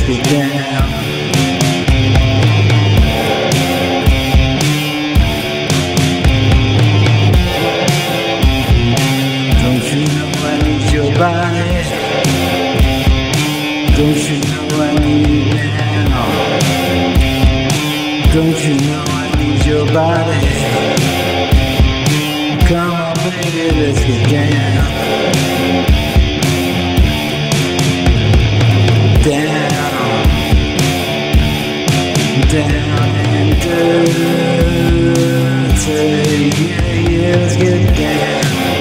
get down. Don't you know I need your body? Don't you know I need you now? Don't you know I need your body? Come on baby, let's get down. Down and dirty, yeah, let's get down.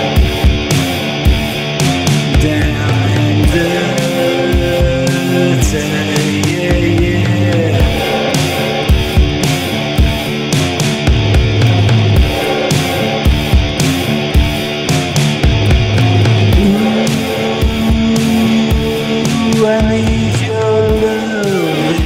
Down and dirty, yeah. Ooh, I need your love.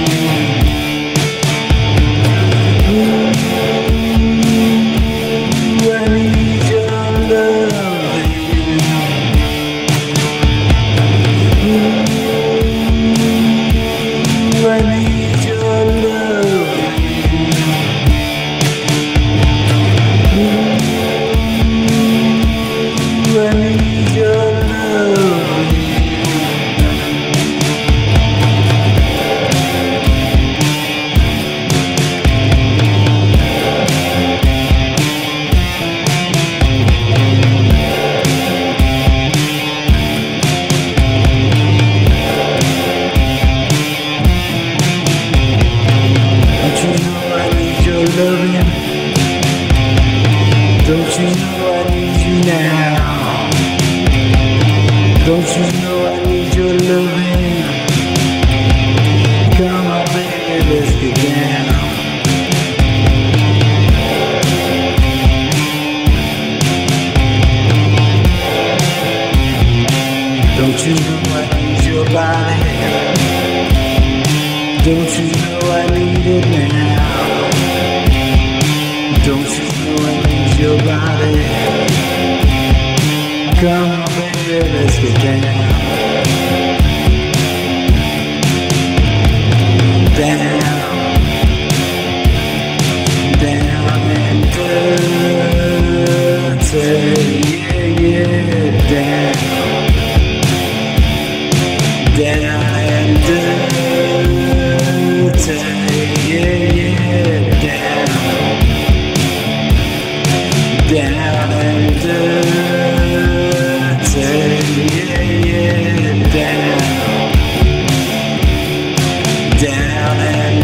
Don't you know I need you now? Don't you know I need your loving? Come on baby, let's get down. Don't you know I need your body? Don't you know I need it now? Don't you know I need your body? Come on baby, let's get down. Down and dirty, yeah, down. Down and dirty, yeah, down. Down and dirty, yeah, down. Down and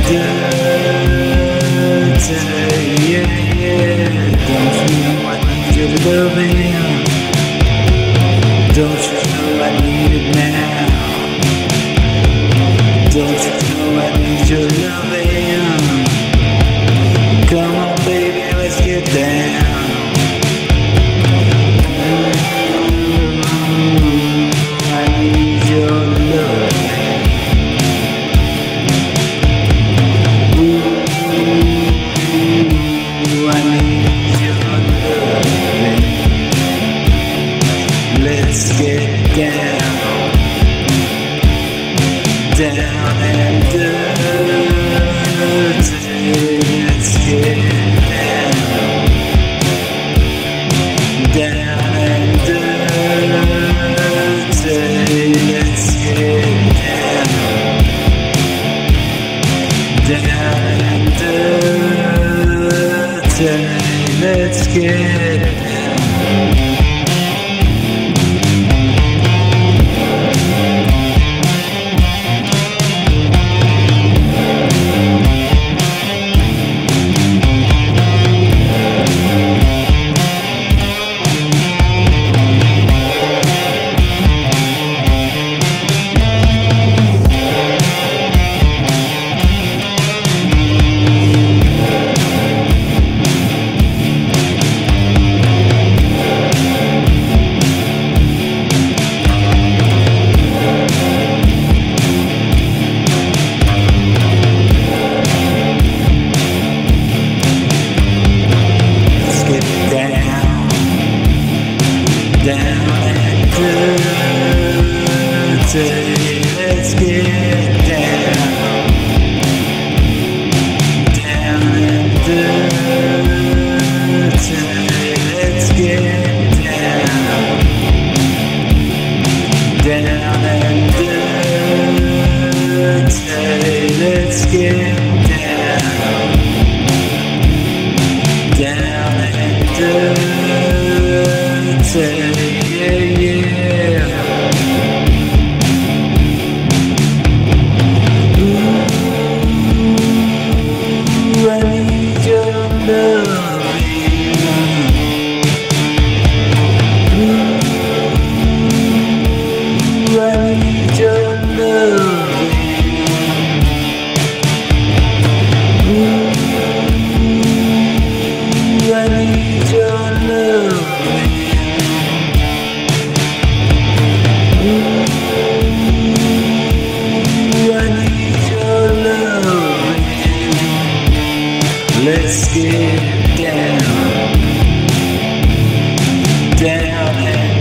dirty, yeah. Don't you know I need your loving? Don't you know I need it now? Don't you know I need your loving? Come on baby, let's get down. Let's get down, down and dirty. Let's get down, down and dirty. Let's get down, down and dirty. Let's get down. Let's get down. and dirty. Let's get down, down and dirty. Yeah, yeah. Ooh, I need your loving. Ooh, I need your loving. Ooh, I need your loving. Ooh, I need your loving. Let's get down, down and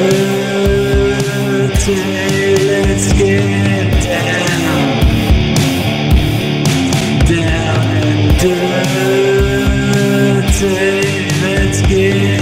dirty. Let's get down, down and dirty. Let's get